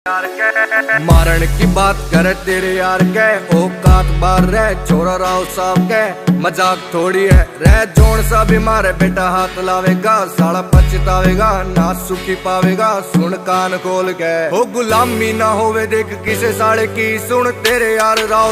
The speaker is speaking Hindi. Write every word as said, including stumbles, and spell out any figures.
मारन की बात करे तेरे यार के औकात बार रह छोरा राव साहब के मजाक थोड़ी है रह जोन सा भी मारे बेटा हाथ लावेगा साला पछतावेगा ना सुखी पावेगा सुन कान खोल के हो गुलामी ना होवे देख किसे साले की सुन तेरे यार राव